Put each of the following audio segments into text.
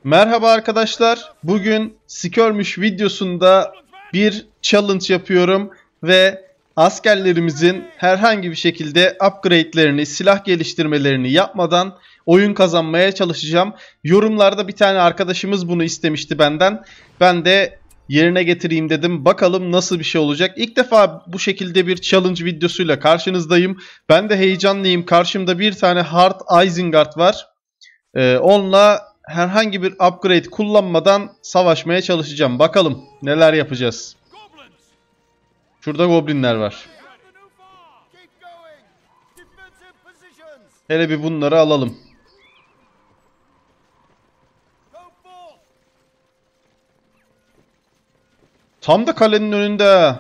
Merhaba arkadaşlar. Bugün Skirmish videosunda bir challenge yapıyorum ve askerlerimizin herhangi bir şekilde upgrade'lerini, silah geliştirmelerini yapmadan oyun kazanmaya çalışacağım. Yorumlarda bir tane arkadaşımız bunu istemişti benden. Ben de yerine getireyim dedim. Bakalım nasıl bir şey olacak. İlk defa bu şekilde bir challenge videosuyla karşınızdayım. Ben de heyecanlıyım. Karşımda bir tane Hard Isengard var. Onunla herhangi bir upgrade kullanmadan savaşmaya çalışacağım. Bakalım neler yapacağız. Şurada goblinler var. Hele bir bunları alalım. Tam da kalenin önünde.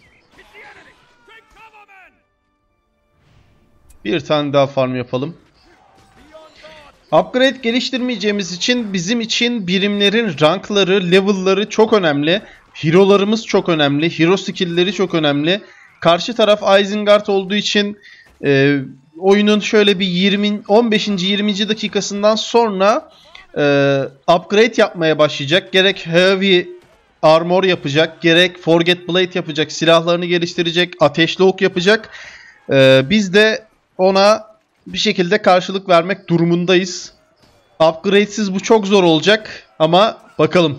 Bir tane daha farm yapalım. Upgrade geliştirmeyeceğimiz için bizim için birimlerin rankları, level'ları çok önemli. Hero'larımız çok önemli. Hero skill'leri çok önemli. Karşı taraf Isengard olduğu için oyunun şöyle bir 15. 20. dakikasından sonra upgrade yapmaya başlayacak. Gerek heavy armor yapacak, gerek forget blade yapacak, silahlarını geliştirecek, ateşli ok yapacak. Biz de ona bir şekilde karşılık vermek durumundayız. Upgrade'siz bu çok zor olacak ama bakalım.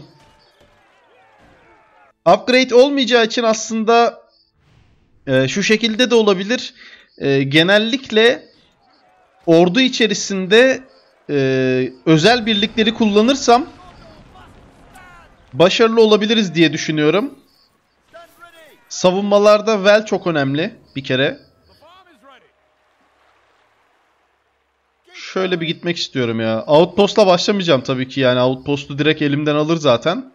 Upgrade olmayacağı için aslında şu şekilde de olabilir. Genellikle ordu içerisinde özel birlikleri kullanırsam başarılı olabiliriz diye düşünüyorum. Savunmalarda well çok önemli bir kere. Şöyle bir gitmek istiyorum ya. Outpost'la başlamayacağım tabii ki yani. Outpost'u direkt elimden alır zaten.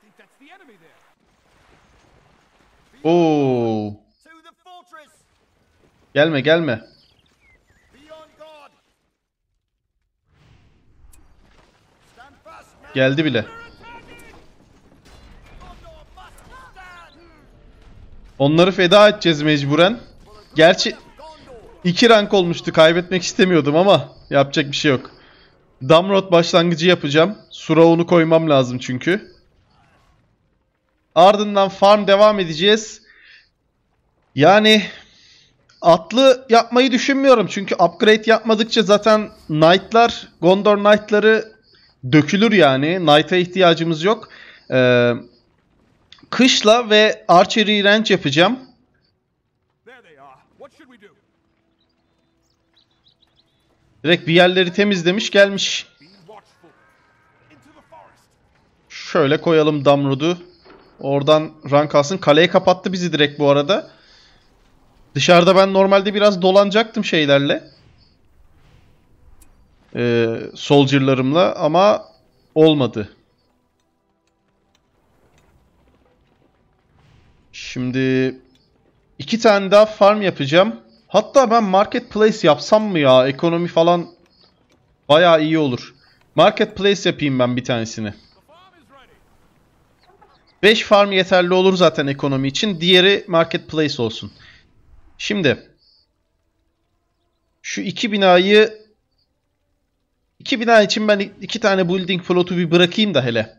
Oo. Gelme gelme. Geldi bile. Onları feda edeceğiz mecburen. Gerçi 2 rank olmuştu. Kaybetmek istemiyordum ama yapacak bir şey yok. Damrod başlangıcı yapacağım. Sura onu koymam lazım çünkü. Ardından farm devam edeceğiz. Yani atlı yapmayı düşünmüyorum. Çünkü upgrade yapmadıkça zaten knight'lar, Gondor knight'ları dökülür yani. Knight'a ihtiyacımız yok. Kışla ve archery range yapacağım. Direkt bir yerleri temizlemiş gelmiş. Şöyle koyalım Damrod'u. Oradan rank alsın. Kaleyi kapattı bizi direkt bu arada. Dışarıda ben normalde biraz dolanacaktım şeylerle. Soldier'larımla ama olmadı. Şimdi 2 tane daha farm yapacağım. Hatta ben marketplace yapsam mı ya? Ekonomi falan bayağı iyi olur. Marketplace yapayım ben bir tanesini. 5 farm yeterli olur zaten ekonomi için. Diğeri marketplace olsun. Şimdi şu 2 binayı 2 bina için ben 2 tane building float'u bir bırakayım da hele.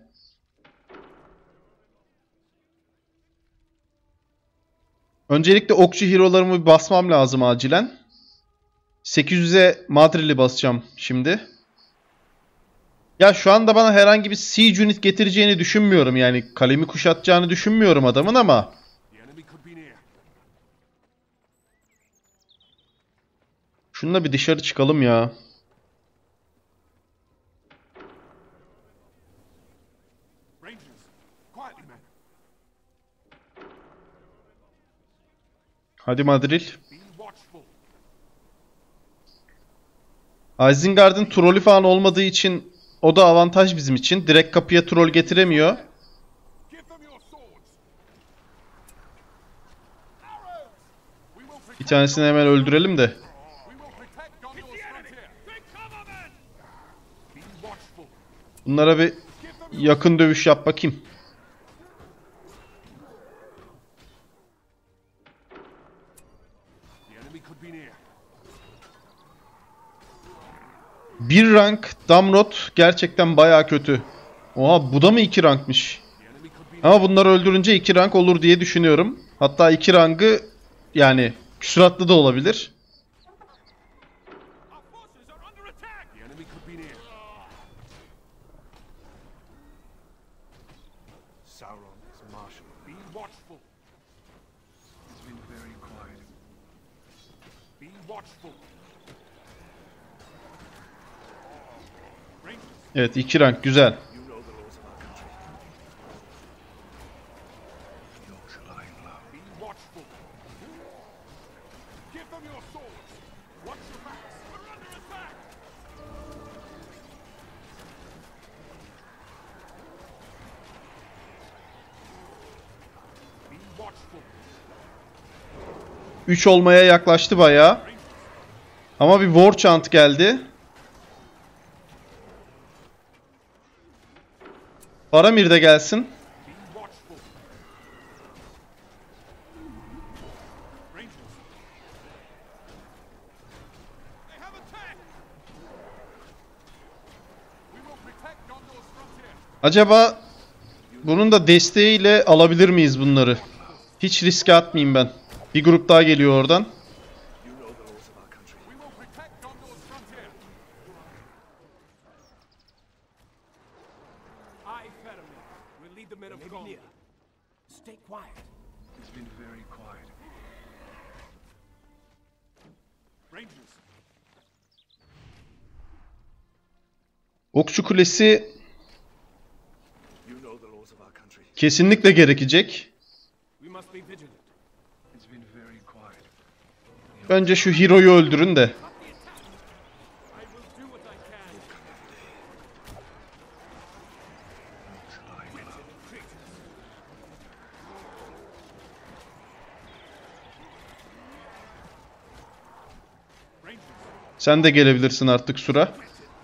Öncelikle okçu hero'larımı bir basmam lazım acilen. 800'e Madril'i basacağım şimdi. Ya şu anda bana herhangi bir siege unit getireceğini düşünmüyorum. Yani kalemi kuşatacağını düşünmüyorum adamın ama. Şununla bir dışarı çıkalım ya. Hadi Madril. Isengard'ın trolü falan olmadığı için o da avantaj bizim için. Direkt kapıya troll getiremiyor. Bir tanesini hemen öldürelim de. Bunlara bir yakın dövüş yap bakayım. Bir rank Damrod gerçekten baya kötü. Oha, bu da mı 2 rankmış? Ama bunları öldürünce 2 rank olur diye düşünüyorum. Hatta 2 rangı yani küsuratlı da olabilir. Evet, 2 rank güzel. Üç olmaya yaklaştı bayağı. Ama bir war chant geldi. Faramir de gelsin. Acaba bunun da desteğiyle alabilir miyiz bunları? Hiç riske atmayayım ben. Bir grup daha geliyor oradan. Okçu kulesi kesinlikle gerekecek. Önce şu hero'yu öldürün de. Sen de gelebilirsin artık Sura.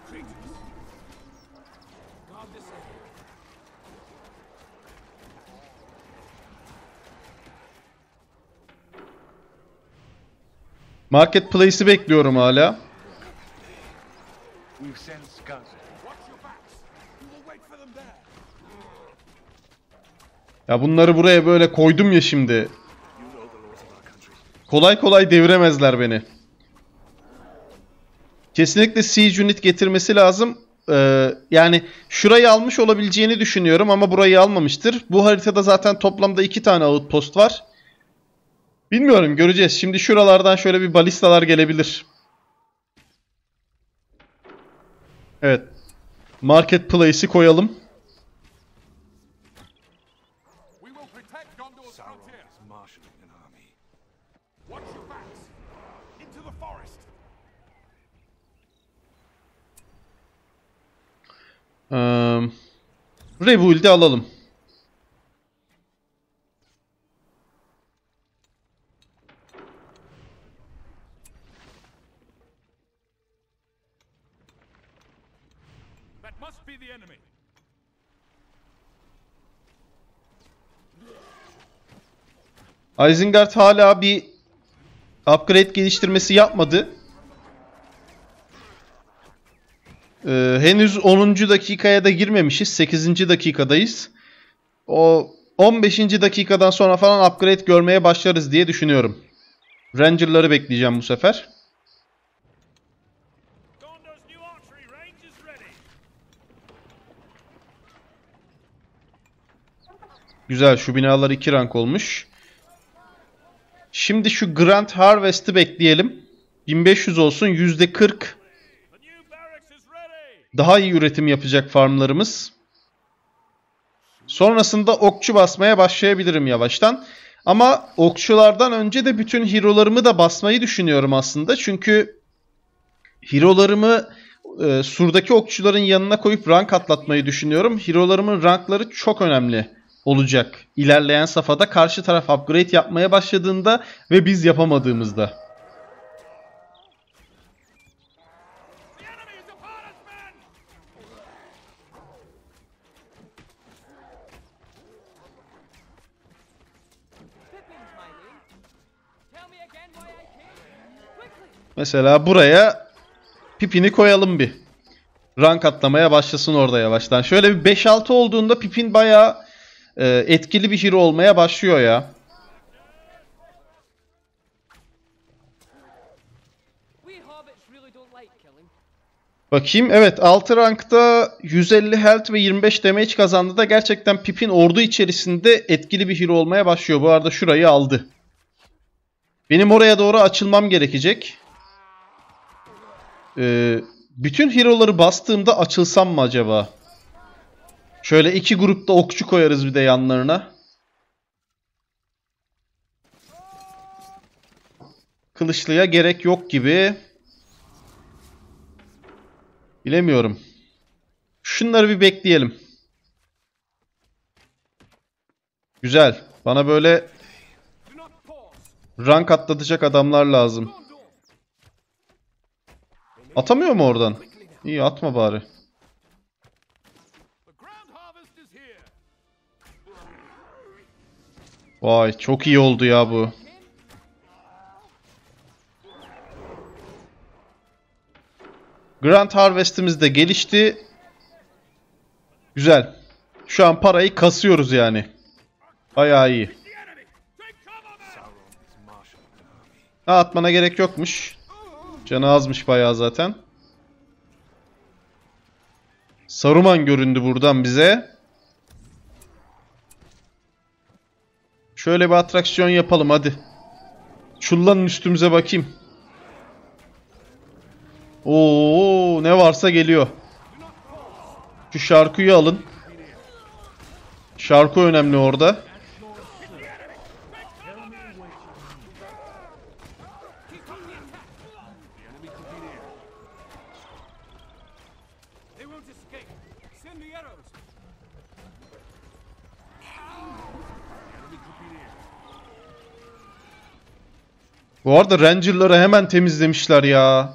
Marketplace'i bekliyorum hala. Ya bunları buraya böyle koydum ya şimdi. Kolay kolay deviremezler beni. Kesinlikle siege unit getirmesi lazım. Yani şurayı almış olabileceğini düşünüyorum ama burayı almamıştır. Bu haritada zaten toplamda 2 tane outpost var. Bilmiyorum, göreceğiz. Şimdi şuralardan şöyle bir balistalar gelebilir. Evet. Marketplace'i koyalım. Rebuild'i alalım. Isengard hala bir upgrade geliştirmesi yapmadı. Henüz 10. dakikaya da girmemişiz. 8. dakikadayız. O 15. dakikadan sonra falan upgrade görmeye başlarız diye düşünüyorum. Ranger'ları bekleyeceğim bu sefer. Güzel, şu binalar 2 rank olmuş. Şimdi şu Grand Harvest'ı bekleyelim. 1500 olsun, %40 daha iyi üretim yapacak farmlarımız. Sonrasında okçu basmaya başlayabilirim yavaştan. Ama okçulardan önce de bütün hero'larımı da basmayı düşünüyorum aslında. Çünkü hero'larımı surdaki okçuların yanına koyup rank atlatmayı düşünüyorum. Hero'larımın rankları çok önemli olacak İlerleyen safhada, karşı taraf upgrade yapmaya başladığında ve biz yapamadığımızda. Mesela buraya Pippin'i koyalım bir. rank atlamaya başlasın orada yavaştan. Şöyle bir 5-6 olduğunda Pippin bayağı etkili bir hero olmaya başlıyor ya. Bakayım, evet 6 rankta 150 health ve 25 damage kazandı da gerçekten Pippin ordu içerisinde etkili bir hero olmaya başlıyor. Bu arada şurayı aldı. Benim oraya doğru açılmam gerekecek. Bütün hero'ları bastığımda açılsam mı acaba? Şöyle 2 grupta okçu koyarız bir de yanlarına. Kılıçlıya gerek yok gibi. Bilemiyorum. Şunları bir bekleyelim. Güzel. Bana böyle rank atlatacak adamlar lazım. Atamıyor mu oradan? İyi, atma bari. Vay, çok iyi oldu ya bu. Grand Harvest'imiz de gelişti. Güzel. Şu an parayı kasıyoruz yani. Bayağı iyi. Ha, atmana gerek yokmuş. Canı azmış bayağı zaten. Saruman göründü buradan bize. Şöyle bir atraksiyon yapalım hadi. Çullanın üstümüze bakayım. Oo, ne varsa geliyor. Şu şarkıyı alın. Şarkı önemli orada. Bu arada Ranger'ları hemen temizlemişler ya.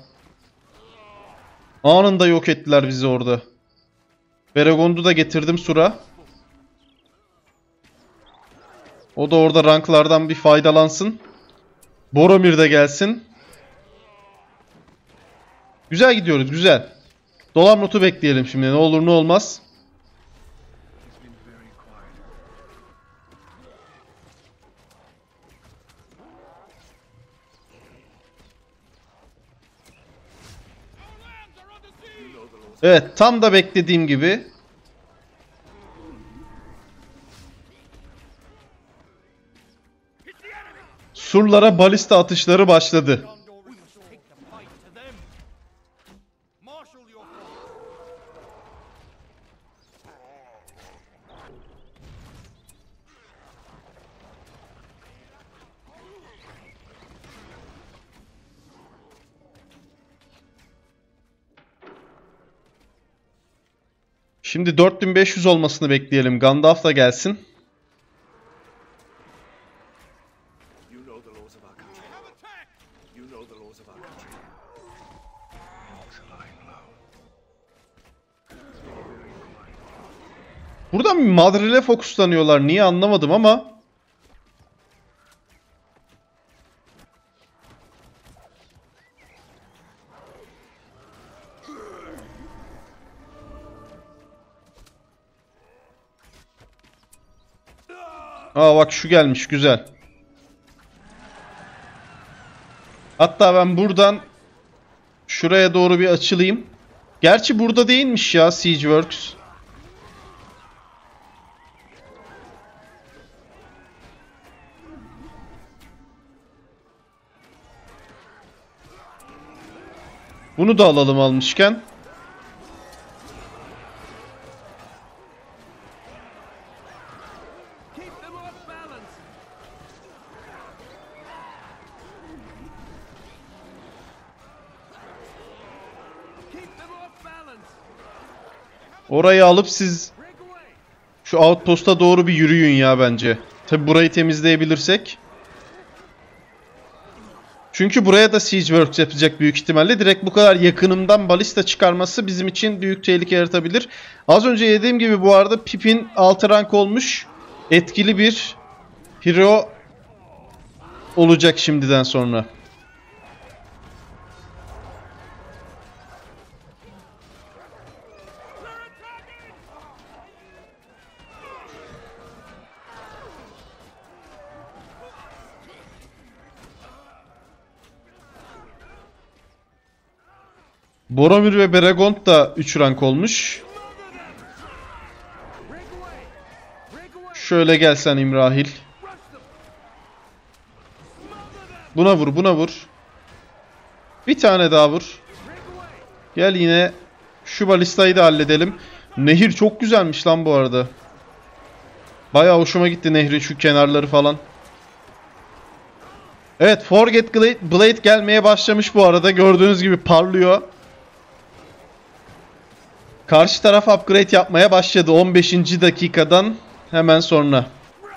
Anında yok ettiler bizi orada. Beregond'u da getirdim Sur'a. O da orada ranklardan bir faydalansın. Boromir de gelsin. Güzel gidiyoruz, güzel. Dolam notu bekleyelim şimdi, ne olur ne olmaz. Evet, tam da beklediğim gibi. Surlara balista atışları başladı. Şimdi 4500 olmasını bekleyelim. Gandalf da gelsin. Buradan Madril'e fokuslanıyorlar. Niye anlamadım ama. Aa bak, şu gelmiş, güzel. Hatta ben buradan şuraya doğru bir açılayım. Gerçi burada değilmiş ya Siegeworks. Bunu da alalım almışken. Orayı alıp siz şu outpost'a doğru bir yürüyün ya bence. Tabi burayı temizleyebilirsek. Çünkü buraya da Siegeworks yapacak büyük ihtimalle. Direkt bu kadar yakınımdan balista çıkarması bizim için büyük tehlike yaratabilir. Az önce dediğim gibi bu arada Pippin 6 rank olmuş. Etkili bir hero olacak şimdiden sonra. Boromir ve Beregond da 3 rank olmuş. Şöyle gelsen İmrahil. Buna vur, buna vur. Bir tane daha vur. Gel yine şu balistayı da halledelim. Nehir çok güzelmiş lan bu arada. Bayağı hoşuma gitti nehrin şu kenarları falan. Evet, Forget Blade gelmeye başlamış bu arada. Gördüğünüz gibi parlıyor. Karşı taraf upgrade yapmaya başladı 15. dakikadan hemen sonra.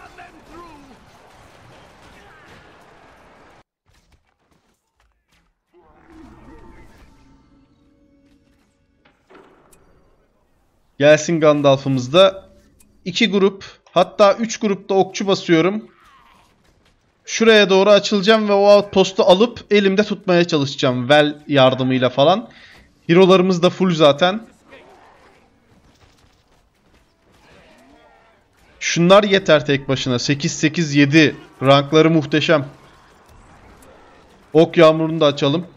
Gelsin Gandalf'ımız da. 2 grup, hatta 3 grupta okçu basıyorum. Şuraya doğru açılacağım ve o outpost'u alıp elimde tutmaya çalışacağım. Vel yardımıyla falan. Hero'larımız da full zaten. Şunlar yeter tek başına. 8-8-7 rankları muhteşem. Ok yağmurunu da açalım.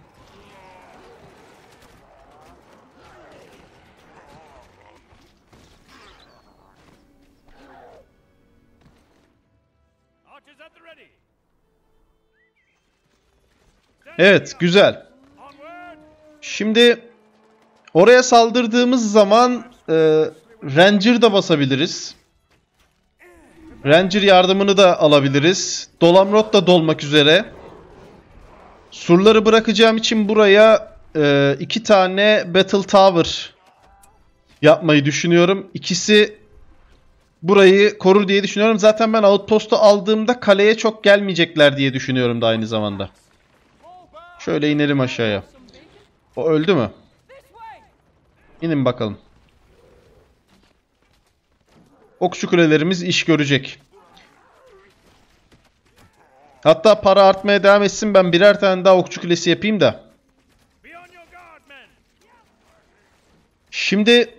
Evet, güzel. Şimdi oraya saldırdığımız zaman Ranger da basabiliriz. Ranger yardımını da alabiliriz. Dolamrot da dolmak üzere. Surları bırakacağım için buraya 2 tane Battle Tower yapmayı düşünüyorum. İkisi burayı korur diye düşünüyorum. Zaten ben outpost'u aldığımda kaleye çok gelmeyecekler diye düşünüyorum da aynı zamanda. Şöyle inelim aşağıya. O öldü mü? İnin bakalım. Okçu kulelerimiz iş görecek. Hatta para artmaya devam etsin, ben birer tane daha okçu kulesi yapayım da. Şimdi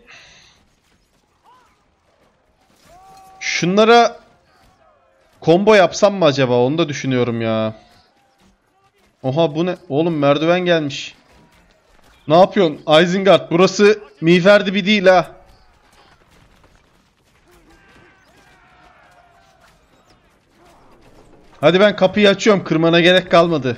şunlara combo yapsam mı acaba? Onu da düşünüyorum ya. Oha, bu ne? Oğlum merdiven gelmiş. Ne yapıyorsun Isengard? Burası miğferdi bir değil ha. Hadi ben kapıyı açıyorum. Kırmana gerek kalmadı.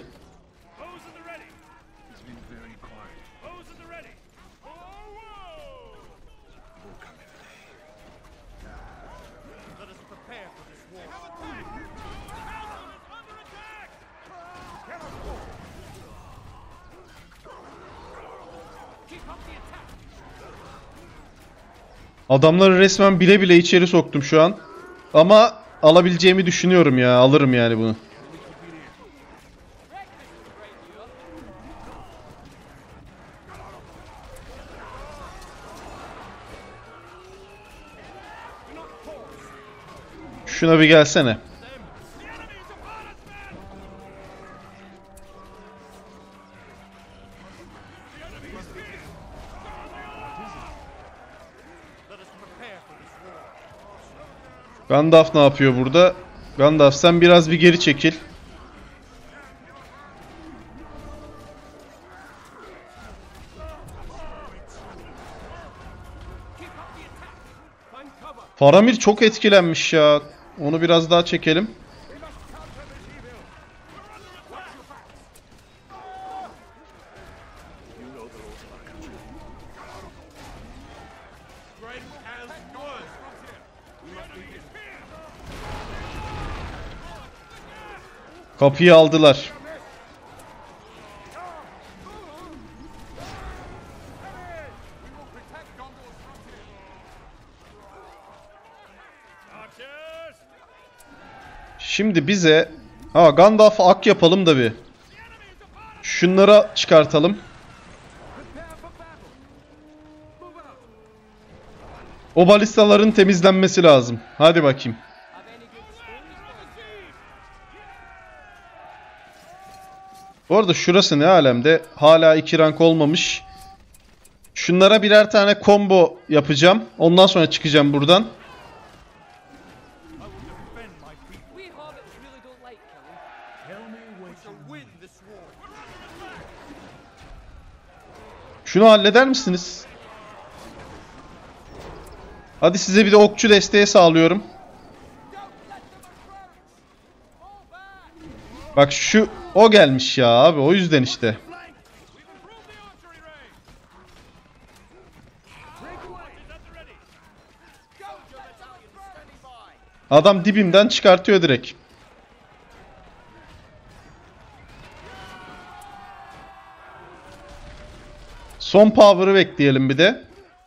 Adamları resmen bile bile içeri soktum şu an. Ama alabileceğimi düşünüyorum ya. Alırım yani bunu. Şuna bir gelsene. Gandalf ne yapıyor burada? Gandalf sen biraz bir geri çekil. Faramir çok etkilenmiş ya. Onu biraz daha çekelim. Kapıyı aldılar. Şimdi bize Gandalf'ı ak yapalım da bir. Şunları çıkartalım. O balistaların temizlenmesi lazım. Hadi bakayım. Bu arada şurası ne alemde? Hala 2 rank olmamış. Şunlara birer tane combo yapacağım. Ondan sonra çıkacağım buradan. Şunu halleder misiniz? Hadi size bir de okçu desteği sağlıyorum. Bak şu o gelmiş ya abi, o yüzden işte. Adam dibimden çıkartıyor direkt. Son power'ı bekleyelim bir de.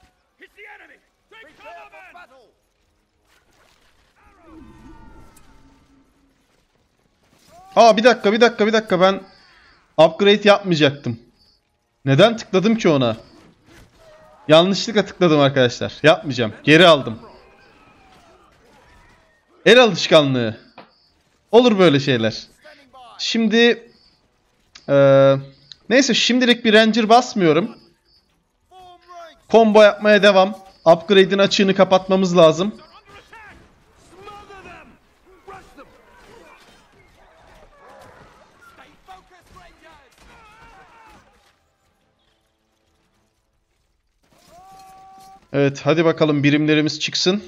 Aa, bir dakika ben upgrade yapmayacaktım. Neden tıkladım ki ona? Yanlışlıkla tıkladım arkadaşlar. Yapmayacağım. Geri aldım. El alışkanlığı. Olur böyle şeyler. Şimdi neyse, şimdilik bir ranger basmıyorum. Combo yapmaya devam. Upgrade'in açığını kapatmamız lazım. Evet, hadi bakalım birimlerimiz çıksın.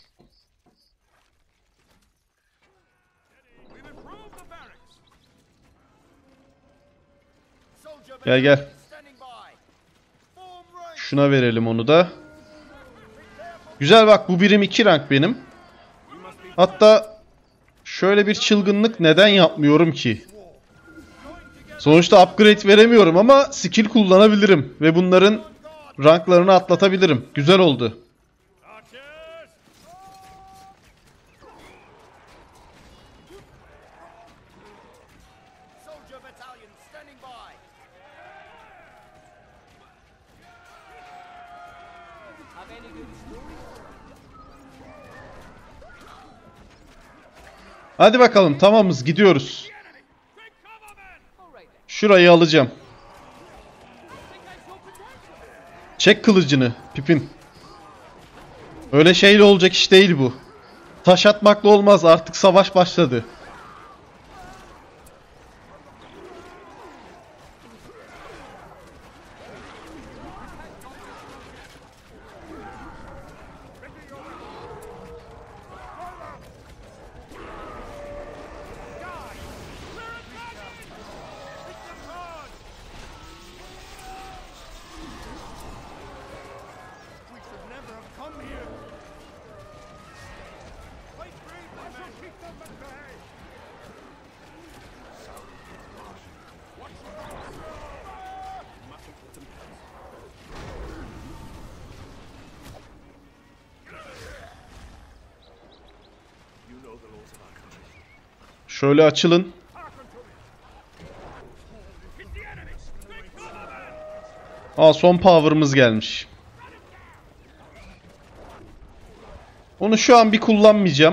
Gel gel. Şuna verelim onu da. Güzel, bak bu birim 2 rank benim. Hatta şöyle bir çılgınlık neden yapmıyorum ki? Sonuçta upgrade veremiyorum ama skill kullanabilirim. Ve bunların ranklarını atlatabilirim. Güzel oldu. Hadi bakalım, tamamız, gidiyoruz. Şurayı alacağım. Çek kılıcını Pipin. Öyle şeyle olacak iş değil bu. Taş atmakla olmaz, artık savaş başladı. Şöyle açılın. Aa, son power'ımız gelmiş. Onu şu an bir kullanmayacağım.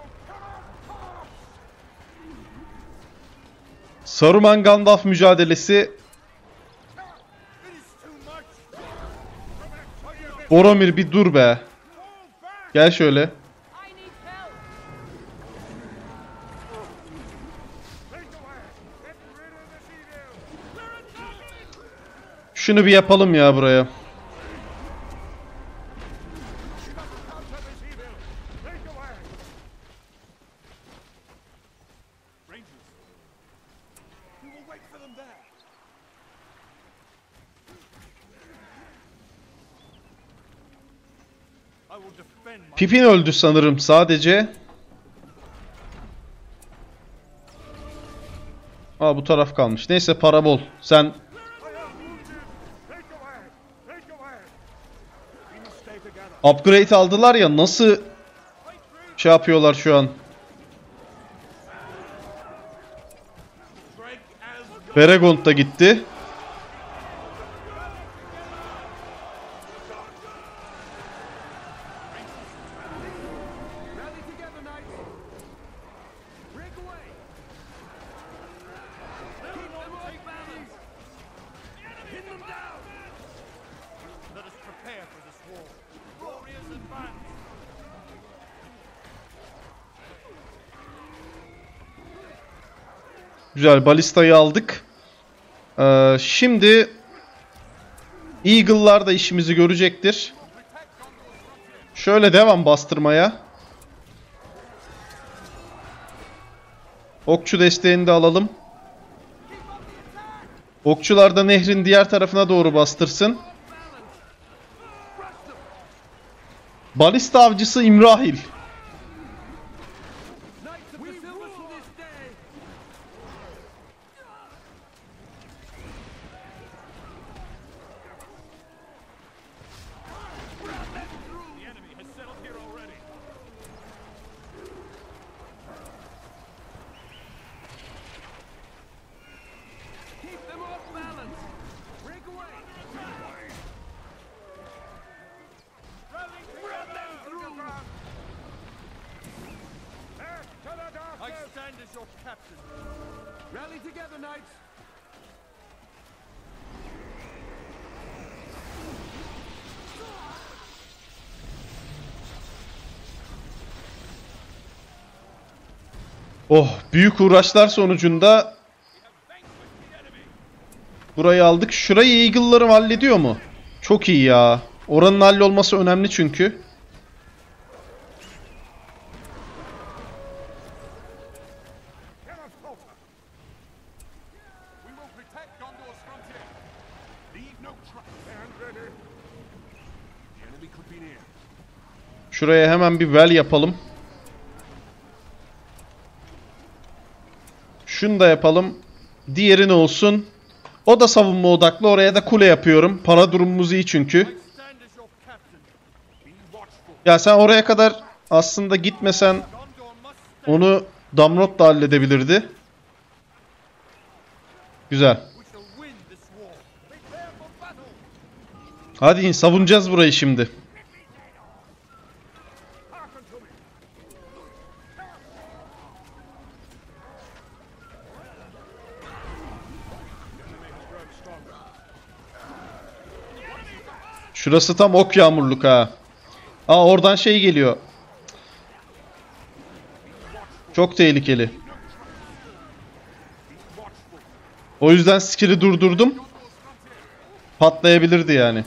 Saruman Gandalf mücadelesi. Boromir bir dur be. Gel şöyle. Şunu bir yapalım ya buraya. Pippin öldü sanırım sadece. Aa, bu taraf kalmış. Neyse, para bol. Sen... Upgrade aldılar ya, nasıl şey yapıyorlar şu an. Beregond da gitti. Güzel, balistayı aldık. Şimdi Eagle'lar da işimizi görecektir. Şöyle devam bastırmaya. Okçu desteğini de alalım. Okçular da nehrin diğer tarafına doğru bastırsın. Balista avcısı İmrahil. Oh, büyük uğraşlar sonucunda burayı aldık. Şurayı Eagle'larım hallediyor mu? Çok iyi ya. Oranın hallolması önemli çünkü. Şuraya hemen bir well yapalım. Şunu da yapalım. Diğeri ne olsun? O da savunma odaklı. Oraya da kule yapıyorum. Para durumumuz iyi çünkü. Ya sen oraya kadar aslında gitmesen onu Damrot da halledebilirdi. Güzel. Hadi savunacağız burayı şimdi. Şurası tam ok yağmurluk ha. Aa, oradan şey geliyor. Çok tehlikeli. O yüzden skill'i durdurdum. Patlayabilirdi yani.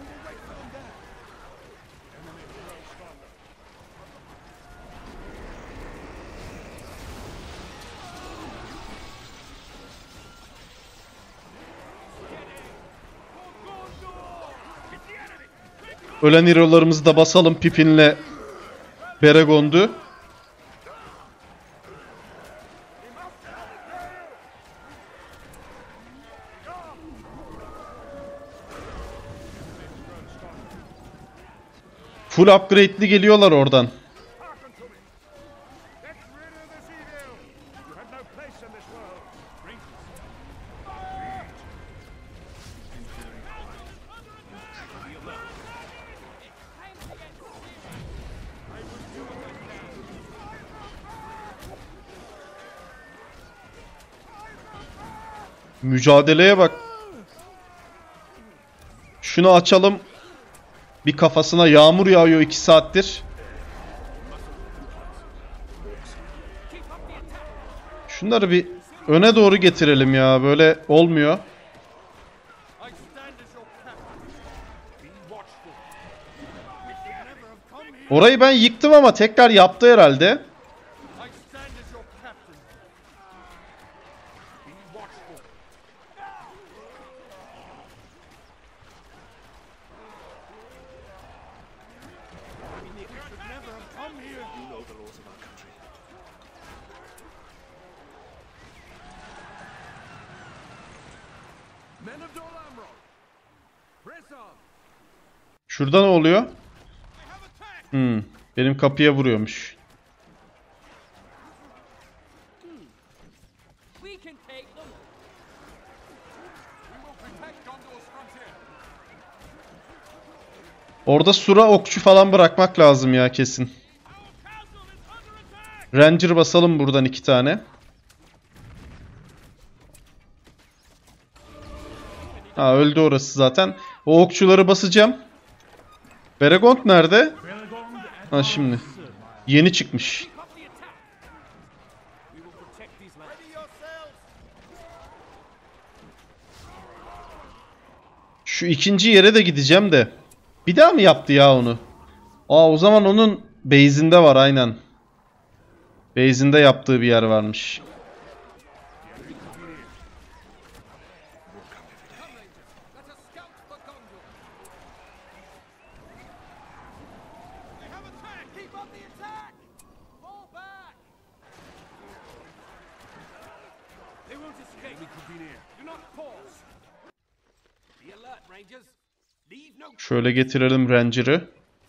Ölen hero'larımızı da basalım Pippin'le Beregond'u. Full upgrade'li geliyorlar oradan. Mücadeleye bak. Şunu açalım. Bir kafasına yağmur yağıyor 2 saattir. Şunları bir öne doğru getirelim ya. Böyle olmuyor. Orayı ben yıktım ama tekrar yaptı herhalde. Şurada ne oluyor? Benim kapıya vuruyormuş. Orada sura okçu falan bırakmak lazım ya kesin. Ranger basalım buradan 2 tane. Ha, öldü orası zaten. O okçuları basacağım. Beregond nerede? Ha, şimdi. Yeni çıkmış. Şu ikinci yere de gideceğim de. Bir daha mı yaptı ya onu? Aa, o zaman onun base'inde var aynen. Base'inde yaptığı bir yer varmış. Şöyle getirelim Ranger'ı.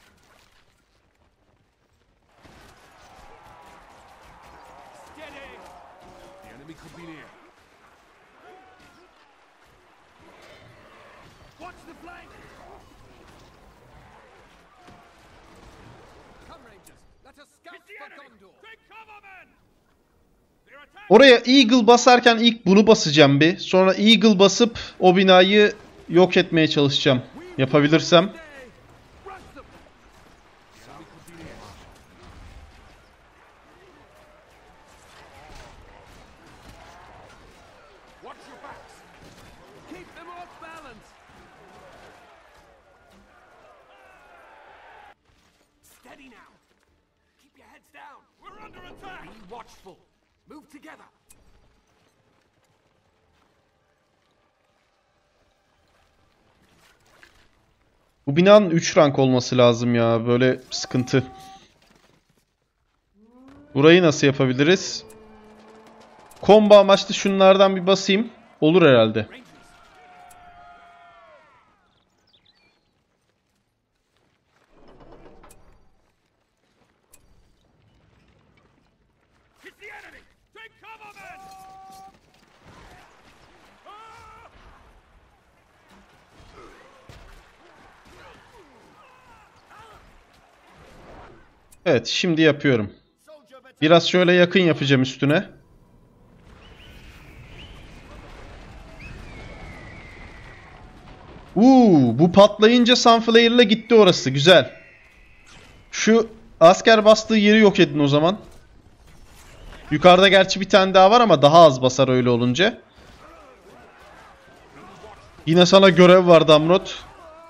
Oraya Eagle basarken ilk bunu basacağım bir. Sonra Eagle basıp o binayı yok etmeye çalışacağım. Yapabilirsem. Bu binanın 3 rank olması lazım ya. Böyle sıkıntı. Burayı nasıl yapabiliriz? Combo amaçlı şunlardan bir basayım. Olur herhalde. Evet, şimdi yapıyorum. Biraz şöyle yakın yapacağım üstüne. Bu patlayınca Sunflare'la gitti orası. Güzel. Şu asker bastığı yeri yok edin o zaman. Yukarıda gerçi bir tane daha var ama daha az basar öyle olunca. Yine sana görev var Damrot.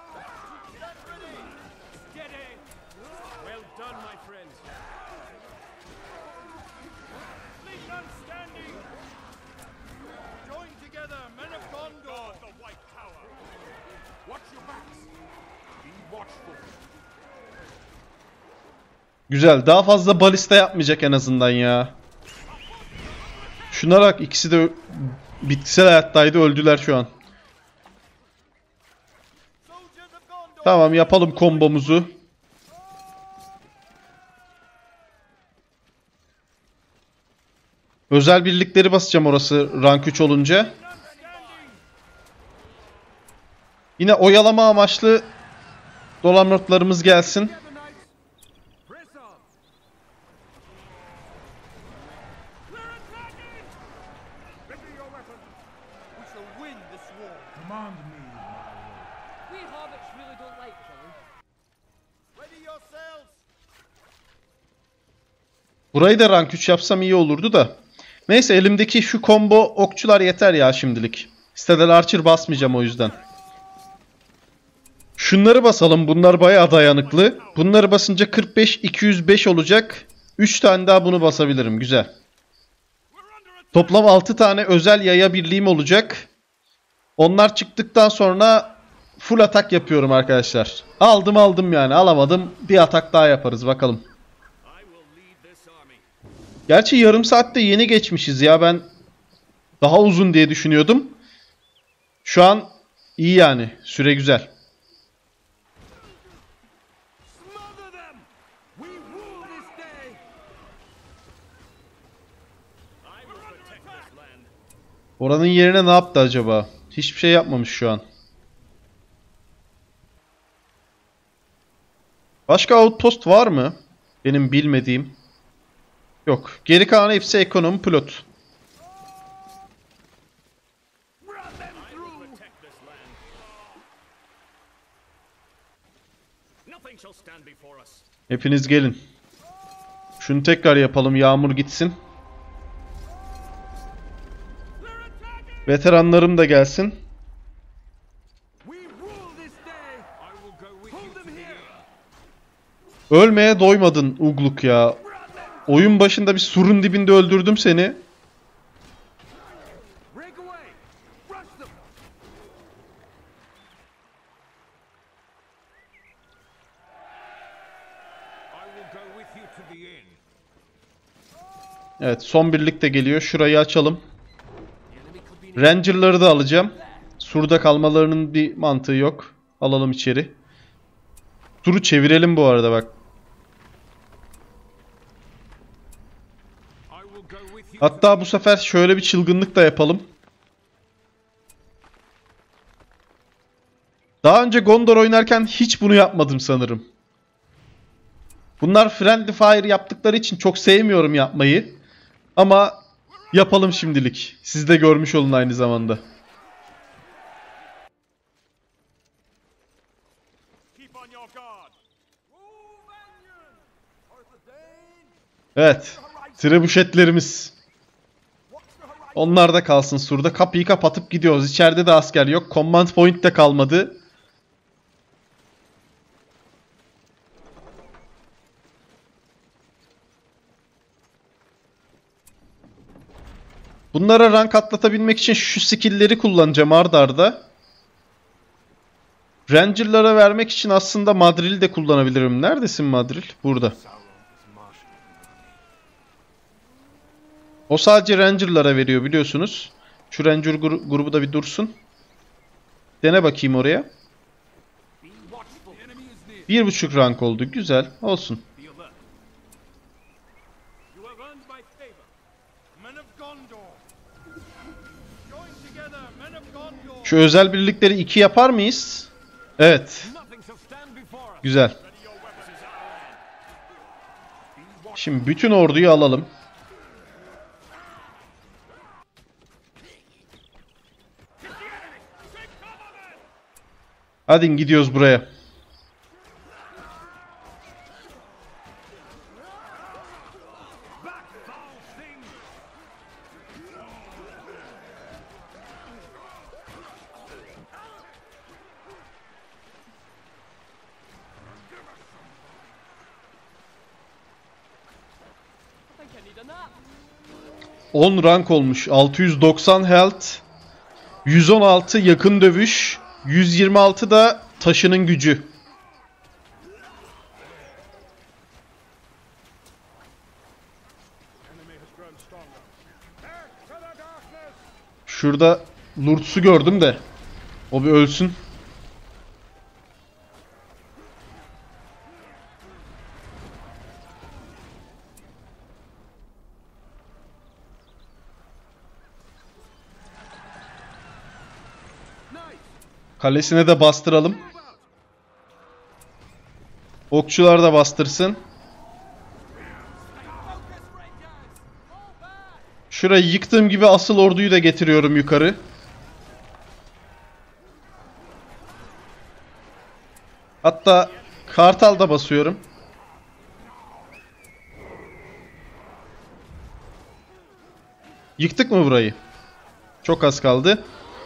Güzel. Daha fazla balista yapmayacak en azından ya. Şuna bak, ikisi de bitkisel hayattaydı, öldüler şu an. Tamam, yapalım kombomuzu. Özel birlikleri basacağım orası rank 3 olunca. Yine oyalama amaçlı dolamrotlarımız gelsin. Burayı da rank 3 yapsam iyi olurdu da. Neyse, elimdeki şu combo okçular yeter ya şimdilik. Citadel Archer basmayacağım o yüzden. Şunları basalım. Bunlar bayağı dayanıklı. Bunları basınca 45-205 olacak. 3 tane daha bunu basabilirim. Güzel. Toplam 6 tane özel yaya birliğim olacak. Onlar çıktıktan sonra full atak yapıyorum arkadaşlar. Aldım yani. Alamadım. Bir atak daha yaparız bakalım. Gerçi yarım saatte yeni geçmişiz ya, ben daha uzun diye düşünüyordum. Şu an iyi yani, süre güzel. Oranın yerine ne yaptı acaba? Hiçbir şey yapmamış şu an. Başka outpost var mı? Benim bilmediğim. Yok. Geri kalan hepsi ekonomi pilot. Hepiniz gelin. Şunu tekrar yapalım. Yağmur gitsin. Veteranlarım da gelsin. Ölmeye doymadın Ugluk ya. Oyun başında bir surun dibinde öldürdüm seni. Evet, son birlik de geliyor. Şurayı açalım. Ranger'ları da alacağım. Surda kalmalarının bir mantığı yok. Alalım içeri. Suru çevirelim bu arada bak. Hatta bu sefer şöyle bir çılgınlık da yapalım. Daha önce Gondor oynarken hiç bunu yapmadım sanırım. Bunlar friendly fire yaptıkları için çok sevmiyorum yapmayı. Ama yapalım şimdilik. Siz de görmüş olun aynı zamanda. Evet. Trebuşetlerimiz. Onlar da kalsın surda. Kapıyı kapatıp gidiyoruz. İçeride de asker yok. Command point de kalmadı. Bunlara rank atlatabilmek için şu skill'leri kullanacağım ard arda. Ranger'lara vermek için aslında Madril'i de kullanabilirim. Neredesin Madril? Burada. O sadece Ranger'lara veriyor biliyorsunuz. Şu Ranger grubu da bir dursun. Dene bakayım oraya. 1.5 rank oldu. Güzel. Olsun. Şu özel birlikleri 2 yapar mıyız? Evet. Güzel. Şimdi bütün orduyu alalım. Hadi gidiyoruz buraya. ...10 rank olmuş. 690 health. 116 yakın dövüş. 126 da taşının gücü. Şurada Lurtz'u gördüm de. O bir ölsün. Kalesine de bastıralım. Okçular da bastırsın. Şurayı yıktığım gibi asıl orduyu da getiriyorum yukarı. Hatta kartal da basıyorum. Yıktık mı burayı? Çok az kaldı.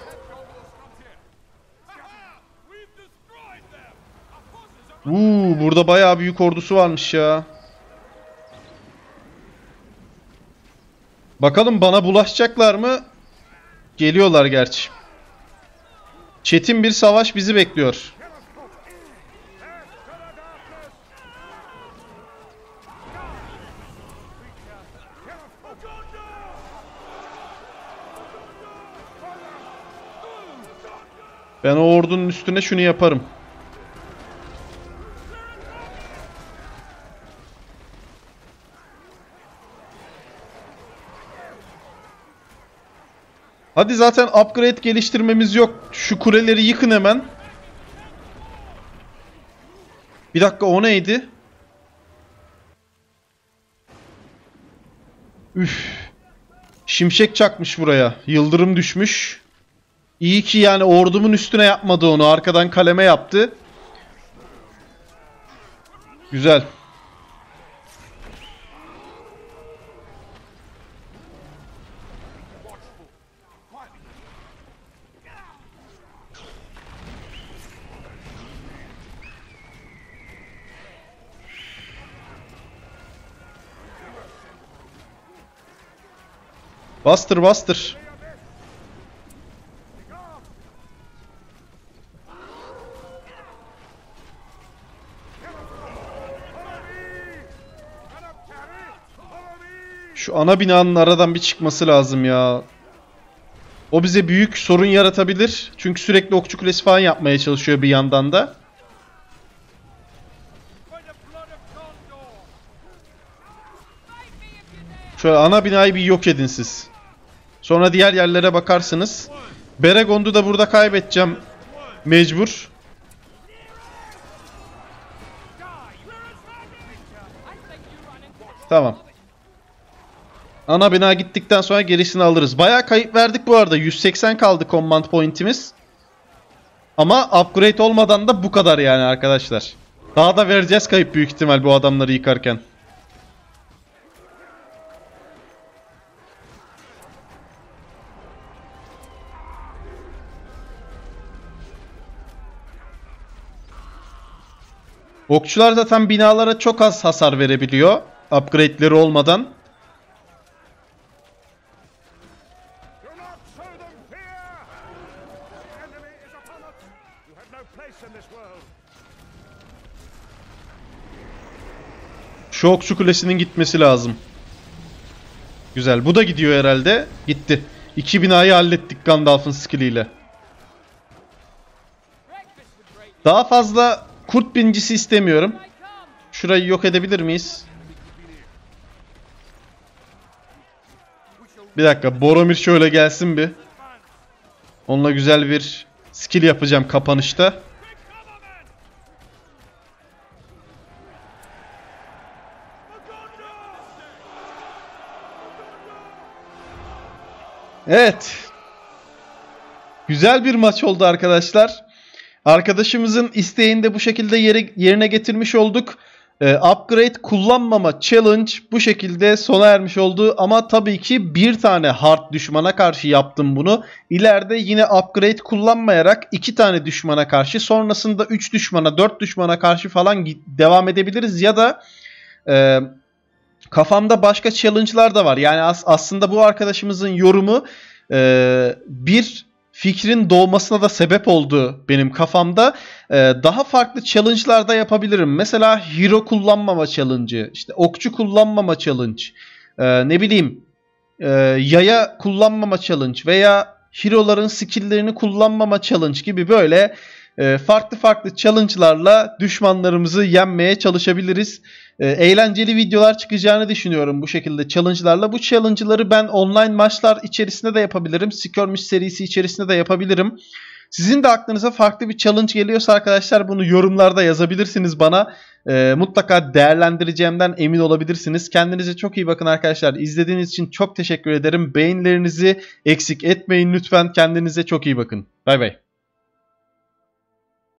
Burada bayağı büyük ordusu varmış ya. Bakalım bana bulaşacaklar mı? Geliyorlar gerçi. Çetin bir savaş bizi bekliyor. Ben o ordunun üstüne şunu yaparım. Hadi zaten upgrade geliştirmemiz yok. Şu kuleleri yıkın hemen. Bir dakika o neydi? Üf. Şimşek çakmış buraya. Yıldırım düşmüş. İyi ki yani ordumun üstüne yapmadı onu. Arkadan kaleme yaptı. Güzel. Bastır bastır. Şu ana binanın aradan bir çıkması lazım ya. O bize büyük sorun yaratabilir. Çünkü sürekli okçu kulesi falan yapmaya çalışıyor bir yandan da. Şöyle ana binayı bir yok edin siz. Sonra diğer yerlere bakarsınız. Beregond'u da burada kaybedeceğim. Mecbur. Tamam. Ana bina gittikten sonra gerisini alırız. Bayağı kayıp verdik bu arada. 180 kaldı command point'imiz. Ama upgrade olmadan da bu kadar yani arkadaşlar. Daha da vereceğiz kayıp büyük ihtimal bu adamları yıkarken. Okçular zaten binalara çok az hasar verebiliyor. Upgrade'leri olmadan. Şu okçu kulesinin gitmesi lazım. Güzel. Bu da gidiyor herhalde. Gitti. 2 binayı hallettik Gandalf'ın skill'iyle. Daha fazla kurt binicisi istemiyorum. Şurayı yok edebilir miyiz? Bir dakika. Boromir şöyle gelsin bir. Onunla güzel bir skill yapacağım kapanışta. Evet. Güzel bir maç oldu arkadaşlar. Arkadaşımızın isteğini de bu şekilde yerine getirmiş olduk. Upgrade kullanmama challenge bu şekilde sona ermiş oldu. Ama tabii ki bir tane hard düşmana karşı yaptım bunu. İleride yine upgrade kullanmayarak 2 tane düşmana karşı, sonrasında 3 düşmana 4 düşmana karşı falan devam edebiliriz. Ya da kafamda başka challenge'lar da var. Yani aslında bu arkadaşımızın yorumu bir fikrin doğmasına da sebep oldu benim kafamda. Daha farklı challenge'lar da yapabilirim. Mesela hero kullanmama challenge'ı, işte okçu kullanmama challenge, ne bileyim yaya kullanmama challenge veya hero'ların skill'lerini kullanmama challenge gibi böyle farklı farklı challenge'larla düşmanlarımızı yenmeye çalışabiliriz. Eğlenceli videolar çıkacağını düşünüyorum bu şekilde challenge'larla. Bu challenge'ları ben online maçlar içerisinde de yapabilirim. Skirmish serisi içerisinde de yapabilirim. Sizin de aklınıza farklı bir challenge geliyorsa arkadaşlar bunu yorumlarda yazabilirsiniz bana. Mutlaka değerlendireceğimden emin olabilirsiniz. Kendinize çok iyi bakın arkadaşlar. İzlediğiniz için çok teşekkür ederim. Beğenilerinizi eksik etmeyin lütfen. Kendinize çok iyi bakın. Bay bay.